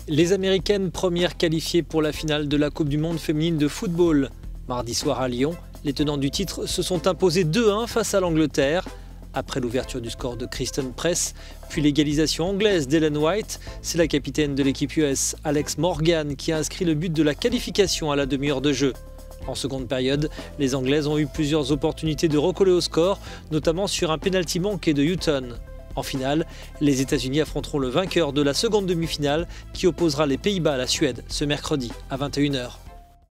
Les Américaines premières qualifiées pour la finale de la Coupe du Monde féminine de football. Mardi soir à Lyon, les tenants du titre se sont imposés 2-1 face à l'Angleterre. Après l'ouverture du score de Kristen Press, puis l'égalisation anglaise d'Ellen White, c'est la capitaine de l'équipe US, Alex Morgan, qui a inscrit le but de la qualification à la demi-heure de jeu. En seconde période, les Anglaises ont eu plusieurs opportunités de recoller au score, notamment sur un pénalty manqué de Hutton. En finale, les États-Unis affronteront le vainqueur de la seconde demi-finale qui opposera les Pays-Bas à la Suède ce mercredi à 21 h.